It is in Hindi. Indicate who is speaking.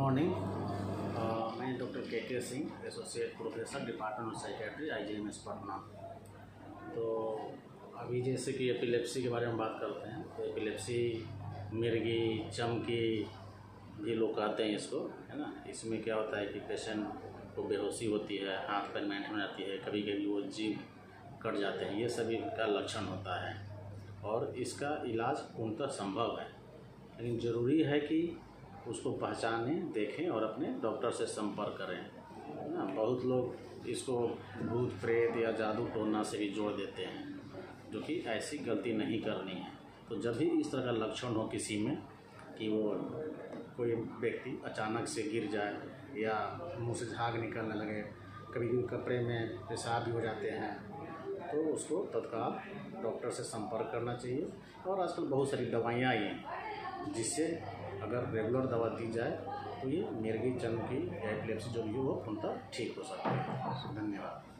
Speaker 1: मॉर्निंग। मैं doctor K Singh, associate professor, department of psychiatry, IGMS Patna. तो अभी जैसे कि एपिलेप्सी के बारे में बात करते हैं, तो एपिलेप्सी मिर्गी, चमकी ये लोग कहते हैं इसको, है ना। इसमें क्या होता है कि पेशेंट को बेहोशी होती है, हाथ पैर में हो जाती है, कभी कभी वो जीभ कट जाते हैं, ये सभी का लक्षण होता है। और इसका इलाज पूर्णतः संभव है, लेकिन ज़रूरी है कि उसको पहचानें, देखें और अपने डॉक्टर से संपर्क करें, है ना। बहुत लोग इसको भूत प्रेत या जादू टोना से भी जोड़ देते हैं, जो कि ऐसी गलती नहीं करनी है। तो जब भी इस तरह का लक्षण हो किसी में कि वो कोई व्यक्ति अचानक से गिर जाए या मुंह से झाग निकलने लगे, कभी कभी कपड़े में पेशाब भी हो जाते हैं, तो उसको तत्काल डॉक्टर से संपर्क करना चाहिए। और आजकल बहुत सारी दवाइयाँ आई हैं, जिससे अगर रेगुलर दवा दी जाए तो ये मिर्गी, चमकी या एपिलेप्सी जो भी हो पूर्णतः ठीक हो सकता है। धन्यवाद।